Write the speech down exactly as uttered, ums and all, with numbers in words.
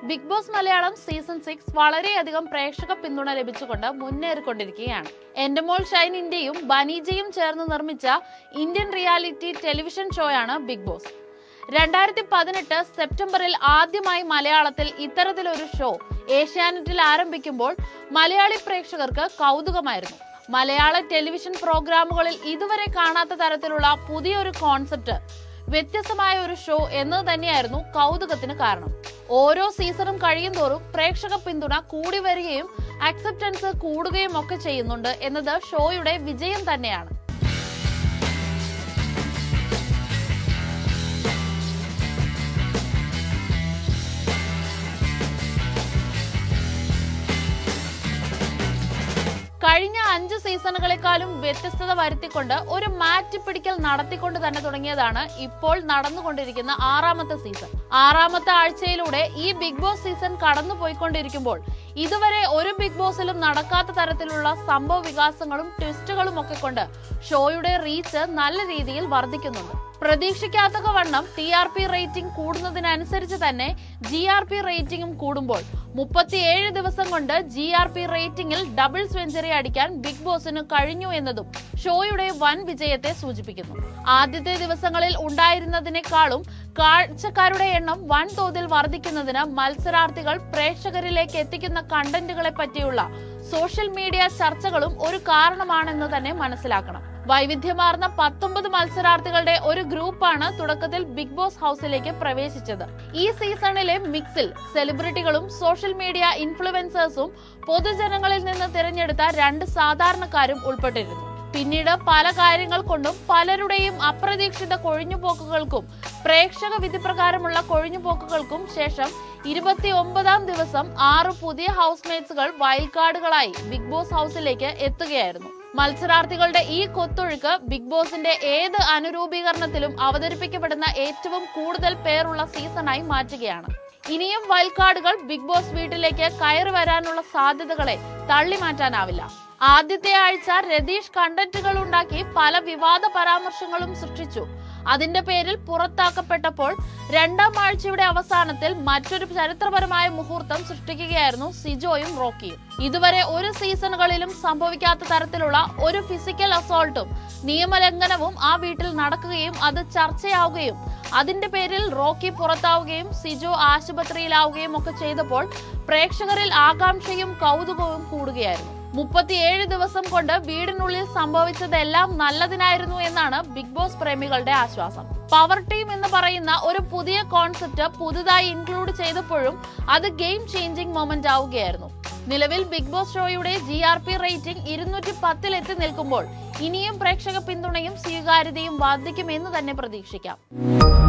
Big Boss Malayalam season six വളരെയധികം പ്രേക്ഷക പിന്തുണ ലഭിച്ചുകൊണ്ട് മുന്നേറിക്കൊണ്ടിരിക്കുകയാണ്. എന്റമോൾ ഷൈൻ ഇന്ത്യയും ബനീജയും ചേർന്ന് നിർമ്മിച്ച ഇന്ത്യൻ റിയാലിറ്റി ടെലിവിഷൻ ഷോയാണ് ബിഗ് ബോസ്. രണ്ടായിരത്തി പതിനെട്ട് സെപ്റ്റംബറിൽ ആദ്യമായി മലയാളത്തിൽ ഇത്തരത്തിലൊരു ഷോ ഏഷ്യാനെറ്റിൽ ആരംഭിക്കുമ്പോൾ മലയാളി പ്രേക്ഷകർക്ക് കൗതുകമായിരുന്നു. മലയാള ടെലിവിഷൻ പ്രോഗ്രാമുകളിൽ ഇതുവരെ കാണാത്ത തരത്തിലുള്ള പുതിയൊരു കോൺസെപ്റ്റ്, വ്യത്യസ്തമായ ഒരു ഷോ എന്നത് തന്നെയായിരുന്നു കൗതുകത്തിന് കാരണം. ഓരോ സീസണും കഴിയുന്തോറും പ്രേക്ഷക പിന്തുണ കൂടി വരികയും അക്സെപ്റ്റൻസ് കൂടുകയും ഒക്കെ ചെയ്യുന്നുണ്ട് എന്നത് ഷോയുടെ വിജയം തന്നെയാണ്. കഴിഞ്ഞ അഞ്ച് സീസണുകളെക്കാളും വ്യത്യസ്തത വരുത്തിക്കൊണ്ട് ഒരു മാറ്റിപ്പിടിക്കൽ നടത്തിക്കൊണ്ട് തന്നെ തുടങ്ങിയതാണ് ഇപ്പോൾ നടന്നുകൊണ്ടിരിക്കുന്ന ആറാമത്തെ സീസൺ. ആറാമത്തെ ആഴ്ചയിലൂടെ ഈ ബിഗ് ബോസ് സീസൺ കടന്നു പോയിക്കൊണ്ടിരിക്കുമ്പോൾ ഇതുവരെ ഒരു ബിഗ് ബോസിലും നടക്കാത്ത തരത്തിലുള്ള സംഭവ വികാസങ്ങളും ട്വിസ്റ്റുകളും ഒക്കെ കൊണ്ട് ഷോയുടെ റീച്ച് നല്ല രീതിയിൽ വർദ്ധിക്കുന്നുണ്ട്. പ്രതീക്ഷിക്കാത്തക വണ്ണം ടി ആർ പി റേറ്റിംഗ് കൂടുന്നതിനനുസരിച്ച് തന്നെ ജി ആർ പി റേറ്റിംഗും കൂടുമ്പോൾ മുപ്പത്തിയേഴ് ദിവസം കൊണ്ട് ജി ആർ പി റേറ്റിംഗിൽ ഡബിൾ സെഞ്ചുറി അടിക്കാൻ ബിഗ് ബോസിന് കഴിഞ്ഞു എന്നതും ഷോയുടെ വൻ വിജയത്തെ സൂചിപ്പിക്കുന്നു. ആദ്യത്തെ ദിവസങ്ങളിൽ ഉണ്ടായിരുന്നതിനേക്കാളും കാഴ്ചക്കാരുടെ എണ്ണം വൻതോതിൽ വർദ്ധിക്കുന്നതിന് മത്സരാർത്ഥികൾ പ്രേക്ഷകരിലേക്ക് എത്തിക്കുന്ന കണ്ടന്റുകളെ പറ്റിയുള്ള സോഷ്യൽ മീഡിയ ചർച്ചകളും ഒരു കാരണമാണെന്ന് തന്നെ മനസ്സിലാക്കണം. വൈവിധ്യമാർന്ന പത്തൊമ്പത് മത്സരാർത്ഥികളുടെ ഒരു ഗ്രൂപ്പാണ് തുടക്കത്തിൽ ബിഗ് ബോസ് ഹൗസിലേക്ക് പ്രവേശിച്ചത്. ഈ സീസണിലെ മിക്സിൽ സെലിബ്രിറ്റികളും സോഷ്യൽ മീഡിയ ഇൻഫ്ലുവൻസേഴ്സും പൊതുജനങ്ങളിൽ നിന്ന് തിരഞ്ഞെടുത്ത രണ്ട് സാധാരണക്കാരും ഉൾപ്പെട്ടിരുന്നു. പിന്നീട് പല കാര്യങ്ങൾ കൊണ്ടും പലരുടെയും അപ്രതീക്ഷിത കൊഴിഞ്ഞുപോക്കുകൾക്കും പ്രേക്ഷക വിധിപ്രകാരമുള്ള കൊഴിഞ്ഞുപോക്കുകൾക്കും ശേഷം ഇരുപത്തി ഒമ്പതാം ദിവസം ആറ് പുതിയ ഹൗസ്മേറ്റ്സുകൾ വൈൽഡ് കാർഡുകളായി ബിഗ് ബോസ് ഹൗസിലേക്ക് എത്തുകയായിരുന്നു. മത്സരാർത്ഥികളുടെ ഈ കൊത്തൊഴുക്ക് ബിഗ് ബോസിന്റെ ഏത് അനുരൂപീകരണത്തിലും അവതരിപ്പിക്കപ്പെടുന്ന ഏറ്റവും കൂടുതൽ പേരുള്ള സീസണായി മാറ്റുകയാണ്. ഇനിയും വൈൽഡ് കാർഡുകൾ ബിഗ് ബോസ് വീട്ടിലേക്ക് കയറി വരാനുള്ള സാധ്യതകളെ തള്ളി മാറ്റാനാവില്ല. ആദ്യത്തെ ആഴ്ച രതീഷ് കണ്ടന്റുകൾ ഉണ്ടാക്കി പല വിവാദ പരാമർശങ്ങളും സൃഷ്ടിച്ചു. അതിന്റെ പേരിൽ പുറത്താക്കപ്പെട്ടപ്പോൾ രണ്ടാം ആഴ്ചയുടെ അവസാനത്തിൽ മറ്റൊരു ചരിത്രപരമായ മുഹൂർത്തം സൃഷ്ടിക്കുകയായിരുന്നു സിജോയും റോക്കിയും. ഇതുവരെ ഒരു സീസണുകളിലും സംഭവിക്കാത്ത തരത്തിലുള്ള ഒരു ഫിസിക്കൽ അസോൾട്ടും നിയമലംഘനവും ആ വീട്ടിൽ നടക്കുകയും അത് ചർച്ചയാവുകയും അതിന്റെ പേരിൽ റോക്കി പുറത്താവുകയും സിജോ ആശുപത്രിയിലാവുകയും ഒക്കെ ചെയ്തപ്പോൾ പ്രേക്ഷകരിൽ ആകാംക്ഷയും കൗതുകവും കൂടുകയായിരുന്നു. മുപ്പത്തിയേഴ് ദിവസം കൊണ്ട് വീടിനുള്ളിൽ സംഭവിച്ചതെല്ലാം നല്ലതിനായിരുന്നു എന്നാണ് ബിഗ് ബോസ് പ്രേമികളുടെ ആശ്വാസം. പവർ ടീം എന്ന് പറയുന്ന ഒരു പുതിയ കോൺസെപ്റ്റ് പുതുതായി ഇൻക്ലൂഡ് ചെയ്തപ്പോഴും അത് ഗെയിം ചേഞ്ചിങ് മൊമെന്റ് ആവുകയായിരുന്നു. നിലവിൽ ബിഗ് ബോസ് ഷോയുടെ ജി ആർ പി റേറ്റിംഗ് ഇരുന്നൂറ്റി പത്തിൽ എത്തി നിൽക്കുമ്പോൾ ഇനിയും പ്രേക്ഷക പിന്തുണയും സ്വീകാര്യതയും വർദ്ധിക്കുമെന്ന് തന്നെ പ്രതീക്ഷിക്കാം.